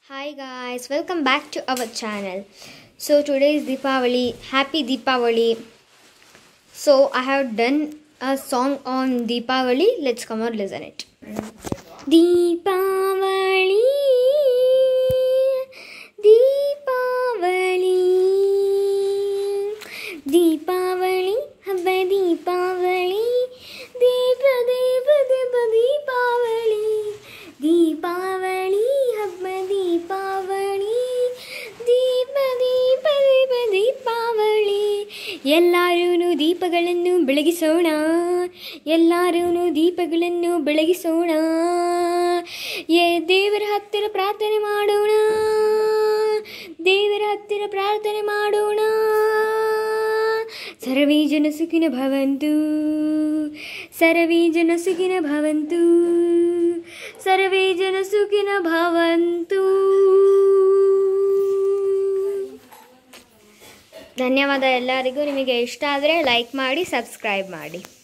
Hi guys, welcome back to our channel. So today is Deepavali. Happy Deepavali. So I have done a song on Deepavali. Let's come and listen it. Deepavali, Deepavali, Deepavali, Habba Deepavali, Deepa Deepa Deepa Deepavali, Deepavali, Habba Deepavali, Deepa Deepa Deepa Deepavali. ಎಲ್ಲರೂ ದೀಪಗಳನ್ನು ಬೆಳಗಿಸೋಣ, ಎಲ್ಲರೂ ದೀಪಗಳನ್ನು ಬೆಳಗಿಸೋಣ, ದೇವರ ಹತ್ತಿರ ಪ್ರಾರ್ಥನೆ ಮಾಡೋಣ, ದೇವರ ಹತ್ತಿರ ಪ್ರಾರ್ಥನೆ ಮಾಡೋಣ. ಸರ್ವೇ ಜನ ಸುಖಿನ ಭವಂತು, ಸರ್ವೇ ಜನ ಸುಖಿನ ಭವಂತು, ಸರ್ವೇ ಜನ ಸುಖಿನ ಭವಂತು. ಧನ್ಯವಾದ ಎಲ್ಲರಿಗೂ. ನಿಮಗೆ ಇಷ್ಟ ಆದರೆ ಲೈಕ್ ಮಾಡಿ, ಸಬ್ಸ್ಕ್ರೈಬ್ ಮಾಡಿ.